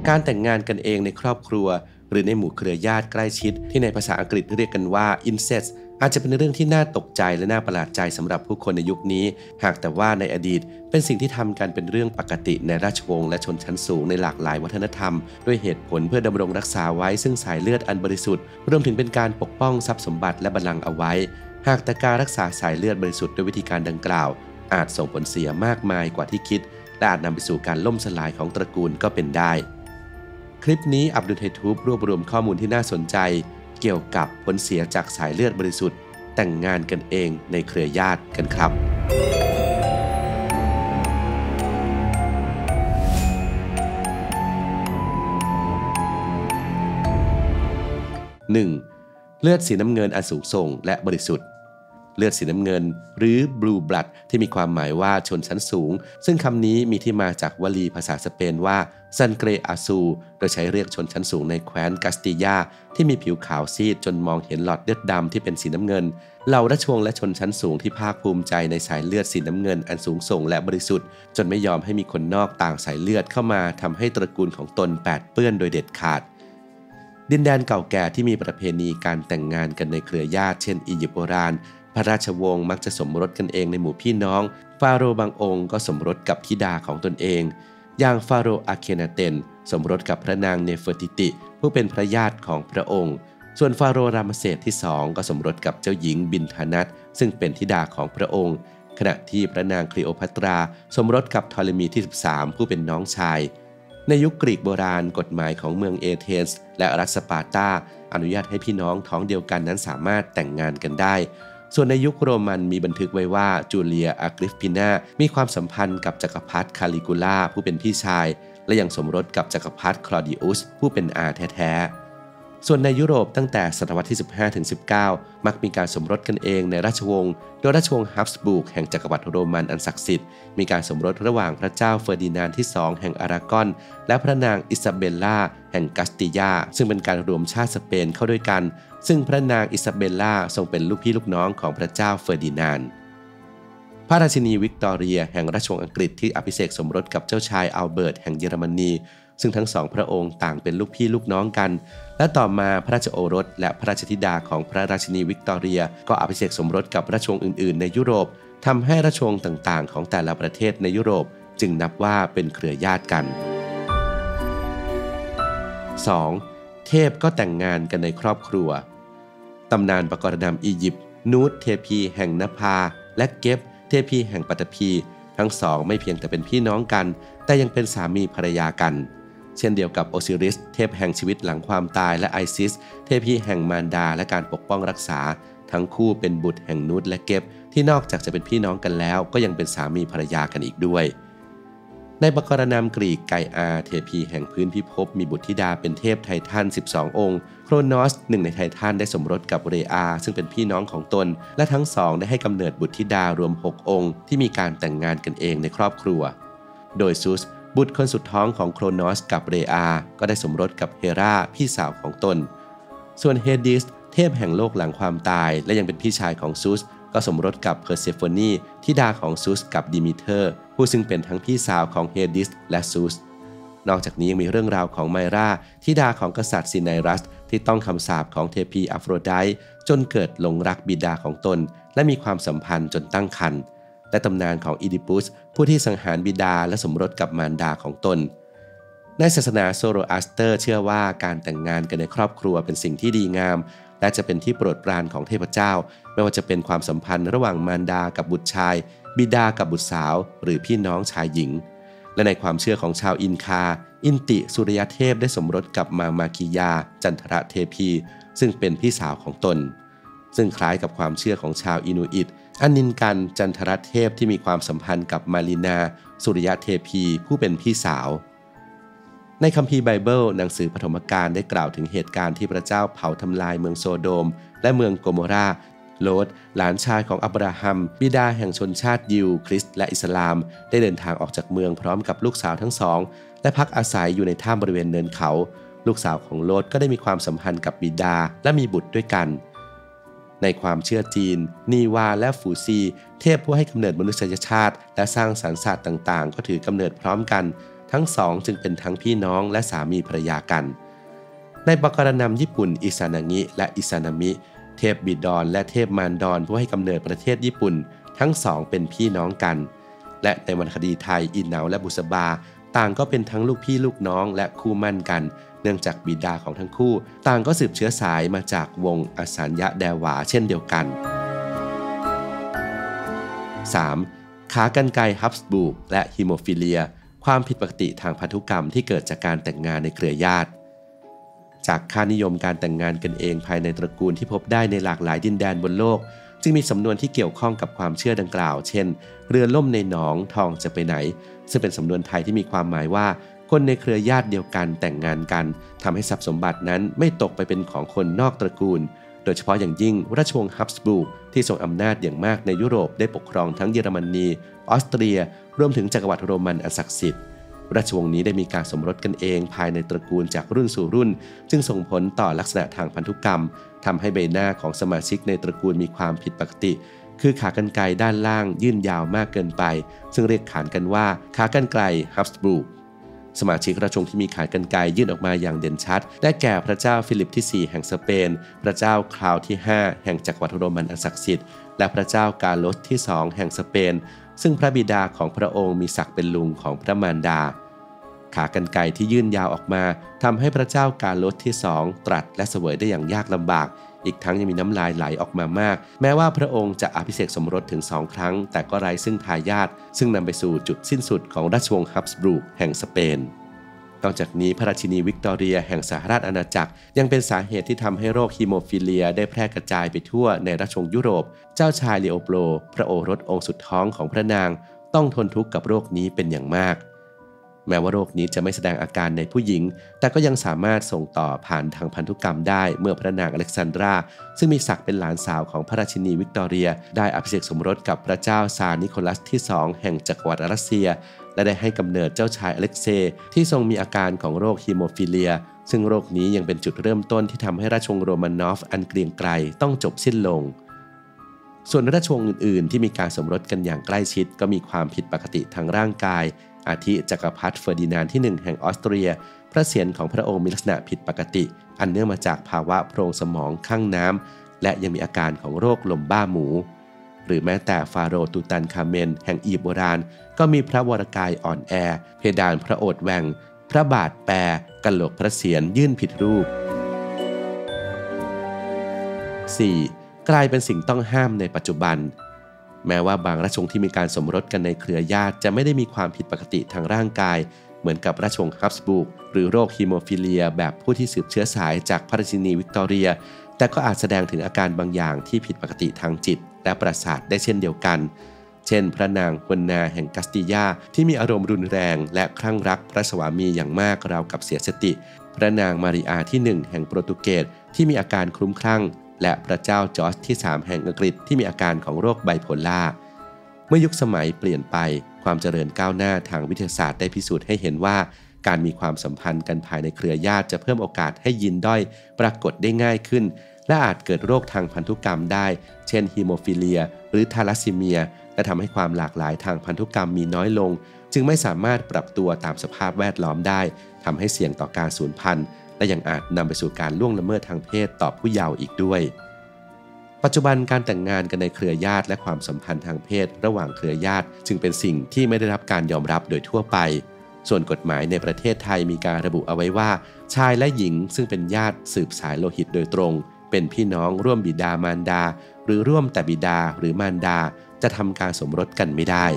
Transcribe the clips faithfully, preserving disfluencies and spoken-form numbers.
การแต่งงานกันเองในครอบครัวหรือในหมู่เครือญาติใกล้ชิดที่ในภาษาอังกฤษเรียกกันว่า incest อาจจะเป็นเรื่องที่น่าตกใจและน่าประหลาดใจสำหรับผู้คนในยุคนี้หากแต่ว่าในอดีตเป็นสิ่งที่ทำกันเป็นเรื่องปกติในราชวงศ์และชนชั้นสูงในหลากหลายวัฒนธรรมด้วยเหตุผลเพื่อดำรงรักษาไว้ซึ่งสายเลือดอันบริสุทธิ์รวมถึงเป็นการปกป้องทรัพย์สมบัติและบัลลังก์เอาไว้หากแต่การรักษาสายเลือดบริสุทธิ์ด้วยวิธีการดังกล่าวอาจส่งผลเสียมากมายกว่าที่คิดและอาจนำไปสู่การล่มสลายของตระกูลก็เป็นได้คลิปนี้อับดุลไฮทูบรวบรวมข้อมูลที่น่าสนใจเกี่ยวกับผลเสียจากสายเลือดบริสุทธิ์แต่งงานกันเองในเครือญาติกันครับ หนึ่ง. เลือดสีน้ำเงินอันสูงส่งและบริสุทธิ์เลือดสีน้ำเงินหรือ blue blood ที่มีความหมายว่าชนชั้นสูงซึ่งคำนี้มีที่มาจากวลีภาษาสเปนว่า sangre azul โดยใช้เรียกชนชั้นสูงในแคว้นกัสติยาที่มีผิวขาวซีดจนมองเห็นหลอดเลือดดำที่เป็นสีน้ำเงินเหล่าราชวงศ์และชนชั้นสูงที่ภาคภูมิใจในสายเลือดสีน้ำเงินอันสูงส่งและบริสุทธิ์จนไม่ยอมให้มีคนนอกต่างสายเลือดเข้ามาทำให้ตระกูลของตนแปดเปื้อนโดยเด็ดขาดดินแดนเก่าแก่ที่มีประเพณีการแต่งงานกันในเครือญาติเช่นอียิปต์โบราณพระราชวงศ์มักจะสมรสกันเองในหมู่พี่น้องฟาโรห์บางองค์ก็สมรสกับธิดาของตนเองอย่างฟาโรห์อาเคนาเตนสมรสกับพระนางเนเฟอร์ติติผู้เป็นพระญาติของพระองค์ส่วนฟาโรห์รามเสสที่สองก็สมรสกับเจ้าหญิงบินทานัตซึ่งเป็นธิดาของพระองค์ขณะที่พระนางคลีโอพัตราสมรสกับทอเลมีที่สิบสามผู้เป็นน้องชายในยุคกรีกโบราณกฎหมายของเมืองเอเธนส์และรัฐสปาร์ตาอนุญาตให้พี่น้องท้องเดียวกันนั้นสามารถแต่งงานกันได้ส่วนในยุคโรมันมีบันทึกไว้ว่าจูเลียอากริฟปินามีความสัมพันธ์กับจักรพรรดิคาลิกูล่าผู้เป็นพี่ชายและยังสมรสกับจักรพรรดิคลอดิอุสผู้เป็นอาแท้ๆส่วนในยุโรปตั้งแต่ศตวรรษที่ สิบห้าถึงสิบเก้า มักมีการสมรสกันเองในราชวงศ์โดยราชวงศ์ฮับสบูร์กแห่งจักรวรรดิโรมันอันศักดิ์สิทธิ์มีการสมรสระหว่างพระเจ้าเฟอร์ดินานด์ที่สองแห่งอารากอนและพระนางอิซาเบลล่าแห่งกัสติยาซึ่งเป็นการรวมชาติสเปนเข้าด้วยกันซึ่งพระนางอิซาเบลล่าทรงเป็นลูกพี่ลูกน้องของพระเจ้าเฟอร์ดินานด์พระราชินีวิกตอเรียแห่งราชวงศ์อังกฤษที่อภิเษกสมรสกับเจ้าชายอัลเบิร์ตแห่งเยอรมนีซึ่งทั้งสองพระองค์ต่างเป็นลูกพี่ลูกน้องกันและต่อมาพระราชโอรสและพระราชธิดาของพระราชินีวิกตอเรียก็อภิเษกสมรสกับราชวงศ์อื่นๆในยุโรปทำให้ราชวงศ์ต่างๆของแต่ละประเทศในยุโรปจึงนับว่าเป็นเครือญาติกัน สอง. เทพก็แต่งงานกันในครอบครัวตำนานปกรณำอียิปต์นูตเทพีแห่งนภาและเก็บเทพีแห่งปัตตภีทั้งสองไม่เพียงแต่เป็นพี่น้องกันแต่ยังเป็นสามีภรรยากันเช่นเดียวกับโอซิริสเทพแห่งชีวิตหลังความตายและไอซิสเทพีแห่งมารดาและการปกป้องรักษาทั้งคู่เป็นบุตรแห่งนูตและเก็บที่นอกจากจะเป็นพี่น้องกันแล้วก็ยังเป็นสามีภรรยากันอีกด้วยในปกรณำกรีกไกอาเทพีแห่งพื้นพิภพมีบุตรธิดาเป็นเทพไททันสิบสององค์โครโนสหนึ่งในไททันได้สมรสกับเรอาซึ่งเป็นพี่น้องของตนและทั้งสองได้ให้กำเนิดบุตรธิดารวมหกองค์ที่มีการแต่งงานกันเองในครอบครัวโดยซุสบุตรคนสุดท้องของโครโนสกับเรอาก็ได้สมรสกับเฮราพี่สาวของตนส่วนเฮดิสเทพแห่งโลกหลังความตายและยังเป็นพี่ชายของซุสก็สมรสกับเพอร์เซโฟนีธิดาของซุสกับดิมิเทอร์ผู้ซึ่งเป็นทั้งพี่สาวของเฮดิสและซุสนอกจากนี้ยังมีเรื่องราวของไมราธิดาของกษัตริย์ซิไนรัสที่ต้องคำสาปของเทพีอัฟโรไดต์จนเกิดหลงรักบิดาของตนและมีความสัมพันธ์จนตั้งครรภ์และตำนานของอีดิปุสผู้ที่สังหารบิดาและสมรสกับมารดาของตนในศาสนาโซโรอัสเตอร์เชื่อว่าการแต่งงานกันในครอบครัวเป็นสิ่งที่ดีงามและจะเป็นที่โปรดปรานของเทพเจ้าไม่ว่าจะเป็นความสัมพันธ์ระหว่างมารดากับบุตรชายบิดากับบุตรสาวหรือพี่น้องชายหญิงและในความเชื่อของชาวอินคาอินติสุริยเทพได้สมรสกับมามาคิยาจันทรเทพีซึ่งเป็นพี่สาวของตนซึ่งคล้ายกับความเชื่อของชาวอินูอิตอนินกันจันทรเทพที่มีความสัมพันธ์กับมารินาสุริยเทพีผู้เป็นพี่สาวในคัมภีร์ไบเบิลหนังสือปฐมกาลได้กล่าวถึงเหตุการณ์ที่พระเจ้าเผาทำลายเมืองโซโดมและเมืองโกโมราโลดหลานชายของอับราฮัมบิดาแห่งชนชาติยิวคริสต์และอิสลามได้เดินทางออกจากเมืองพร้อมกับลูกสาวทั้งสองและพักอาศัยอยู่ในถ้ำบริเวณเนินเขาลูกสาวของโลดก็ได้มีความสัมพันธ์กับบิดาและมีบุตรด้วยกันในความเชื่อจีนนีวาและฟูซีเทพผู้ให้กำเนิดมนุษยชาติและสร้างสรรค์ศาสตร์ต่างๆก็ถือกำเนิดพร้อมกันทั้งสองจึงเป็นทั้งพี่น้องและสามีภรรยากันในบกรณำญี่ปุ่นอิซานางิและอิซานามิเทพบิดรและเทพมารดรผู้ให้กำเนิดประเทศญี่ปุ่นทั้งสองเป็นพี่น้องกันและในวรรณคดีไทยอินเหนาและบุษบาต่างก็เป็นทั้งลูกพี่ลูกน้องและคู่มั่นกันเนื่องจากบิดาของทั้งคู่ต่างก็สืบเชื้อสายมาจากวงอสัญญะแดหวาเช่นเดียวกัน สาม. ขากรรไกรฮับสบูร์กและฮีโมฟิเลียความผิดปกติทางพันธุกรรมที่เกิดจากการแต่งงานในเครือญาติจากค่านิยมการแต่งงานกันเองภายในตระกูลที่พบได้ในหลากหลายดินแดนบนโลกจึงมีสำนวนที่เกี่ยวข้องกับความเชื่อดังกล่าวเช่นเรือล่มในหนองทองจะไปไหนซึ่งเป็นสำนวนไทยที่มีความหมายว่าคนในเครือญาติเดียวกันแต่งงานกันทำให้ทรัพย์สมบัตินั้นไม่ตกไปเป็นของคนนอกตระกูลโดยเฉพาะอย่างยิ่งราชวงศ์ฮับสบูร์กที่ทรงอำนาจอย่างมากในยุโรปได้ปกครองทั้งเยอรมนีออสเตรียรวมถึงจักรวรรดิโรมันอันศักดิ์สิทธิ์ราชวงศ์นี้ได้มีการสมรสกันเองภายในตระกูลจากรุ่นสู่รุ่นจึงส่งผลต่อลักษณะทางพันธุกรรมทำให้ใบหน้าของสมาชิกในตระกูลมีความผิดปกติคือขากรรไกรด้านล่างยื่นยาวมากเกินไปซึ่งเรียกขานกันว่าขากรรไกรฮับสบูร์กสมาชิกราชวงศ์ที่มีขากรรไกรยื่นออกมาอย่างเด่นชัดได้แก่พระเจ้าฟิลิปที่สี่แห่งสเปนพระเจ้าคลาวที่ห้าแห่งจักรวรรดิโรมันอันศักดิ์สิทธิ์และพระเจ้ากาโลสที่สองแห่งสเปนซึ่งพระบิดาของพระองค์มีศักดิ์เป็นลุงของพระมารดาขากรรไกรที่ยื่นยาวออกมาทำให้พระเจ้ากาโลสที่สองตรัสและเสวยได้อย่างยากลำบากอีกทั้งยังมีน้ำลายไหลออกมามากแม้ว่าพระองค์จะอภิเษกสมรสถึงสองครั้งแต่ก็ไร้ซึ่งทายาทซึ่งนำไปสู่จุดสิ้นสุดของราชวงศ์ฮับสบูร์กแห่งสเปนนอกจากนี้พระราชินีวิกตอเรียแห่งสหราชอาณาจักรยังเป็นสาเหตุที่ทำให้โรคฮีโมฟิเลียได้แพร่กระจายไปทั่วในราชวงศ์ยุโรปเจ้าชายลีโอโปลพระโอรสองค์สุดท้องของพระนางต้องทนทุกข์กับโรคนี้เป็นอย่างมากแม้ว่าโรคนี้จะไม่แสดงอาการในผู้หญิงแต่ก็ยังสามารถส่งต่อผ่านทางพันธุกรรมได้เมื่อพระนางอเล็กซานดราซึ่งมีศักดิ์เป็นหลานสาวของพระราชินีวิกตอเรียได้อภิเษกสมรสกับพระเจ้าซาร์นิโคลัสที่สองแห่งจักรวรรดิรัสเซียและได้ให้กำเนิดเจ้าชายอเล็กเซย์ที่ทรงมีอาการของโรคฮีโมฟิเลียซึ่งโรคนี้ยังเป็นจุดเริ่มต้นที่ทำให้ราชวงศ์โรมานอฟอันเกรียงไกรต้องจบสิ้นลงส่วนราชวงศ์อื่นๆที่มีการสมรสกันอย่างใกล้ชิดก็มีความผิดปกติทางร่างกายอาทิจักรพรรดิเฟอร์ดินานด์ที่หนึ่งแห่งออสเตรียพระเศียรของพระองค์มีลักษณะผิดปกติอันเนื่องมาจากภาวะโพรงสมองข้างน้ำและยังมีอาการของโรคลมบ้าหมูหรือแม้แต่ฟาโรห์ตูตันคาเมนแห่งอียิปต์โบราณก็มีพระวรกายอ่อนแอเพดานพระโอษฐ์แหว่งพระบาทแปรกะโหลกพระเศียรยื่นผิดรูป สี่. กลายเป็นสิ่งต้องห้ามในปัจจุบันแม้ว่าบางราชวงศ์ที่มีการสมรสกันในเครือญาติจะไม่ได้มีความผิดปกติทางร่างกายเหมือนกับราชวงศ์ฮับสบูร์กหรือโรคฮีโมฟิเลียแบบผู้ที่สืบเชื้อสายจากพระราชินีวิกตอเรียแต่ก็อาจแสดงถึงอาการบางอย่างที่ผิดปกติทางจิตและประสาทได้เช่นเดียวกันเช่นพระนางฮวนนาแห่งกัสติยาที่มีอารมณ์รุนแรงและคลั่งรักพระสวามีอย่างมากราวกับเสียสติพระนางมาริอาที่หนึ่งแห่งโปรตุเกสที่มีอาการคลุ้มคลั่งและพระเจ้าจอร์จที่สามแห่งอังกฤษที่มีอาการของโรคไบโพล่าเมื่อยุคสมัยเปลี่ยนไปความเจริญก้าวหน้าทางวิทยาศาสตร์ได้พิสูจน์ให้เห็นว่าการมีความสัมพันธ์กันภายในเครือญาติจะเพิ่มโอกาสให้ยีนด้อยปรากฏได้ง่ายขึ้นและอาจเกิดโรคทางพันธุกรรมได้เช่นฮีโมฟิเลียหรือทาลัสซีเมียและทำให้ความหลากหลายทางพันธุกรรมมีน้อยลงจึงไม่สามารถปรับตัวตามสภาพแวดล้อมได้ทำให้เสี่ยงต่อการสูญพันธุ์และยังอาจนำไปสู่การล่วงละเมิดทางเพศต่อผู้เยาว์อีกด้วยปัจจุบันการแต่งงานกันในเครือญาติและความสัมพันธ์ทางเพศระหว่างเครือญาติจึงเป็นสิ่งที่ไม่ได้รับการยอมรับโดยทั่วไปส่วนกฎหมายในประเทศไทยมีการระบุเอาไว้ว่าชายและหญิงซึ่งเป็นญาติสืบสายโลหิตโดยตรงเป็นพี่น้องร่วมบิดามารดาหรือร่วมแต่บิดาหรือมารดาจะทำการสมรสกันไม่ได้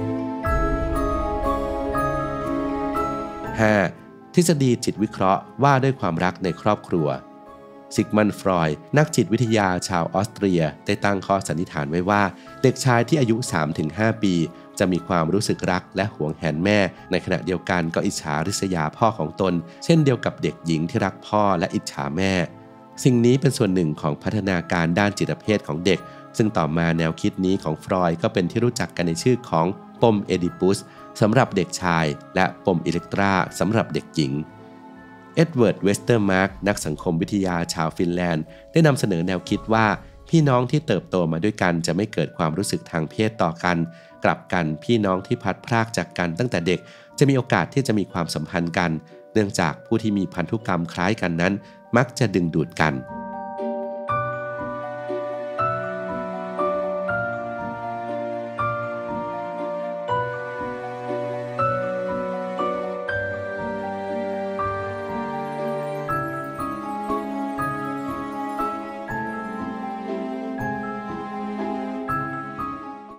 ห้า. ทฤษฎีจิตวิเคราะห์ว่าด้วยความรักในครอบครัวซิกมันด์ ฟรอยด์นักจิตวิทยาชาวออสเตรียได้ตั้งข้อสันนิษฐานไว้ว่าเด็กชายที่อายุ สามถึงห้า ปีจะมีความรู้สึกรักและหวงแหนแม่ในขณะเดียวกันก็อิจฉาริษยาพ่อของตนเช่นเดียวกับเด็กหญิงที่รักพ่อและอิจฉาแม่สิ่งนี้เป็นส่วนหนึ่งของพัฒนาการด้านจิตเภทของเด็กซึ่งต่อมาแนวคิดนี้ของฟรอยด์ก็เป็นที่รู้จักกันในชื่อของปมเอดิปุสสำหรับเด็กชายและปมอิเล็กตราสำหรับเด็กหญิงเอ็ดเวิร์ด เวสเตอร์มาร์กนักสังคมวิทยาชาวฟินแลนด์ได้นำเสนอแนวคิดว่าพี่น้องที่เติบโตมาด้วยกันจะไม่เกิดความรู้สึกทางเพศต่อกันกลับกันพี่น้องที่พัดพรากจากกันตั้งแต่เด็กจะมีโอกาสที่จะมีความสัมพันธ์กันเนื่องจากผู้ที่มีพันธุกรรมคล้ายกันนั้นมักจะดึงดูดกัน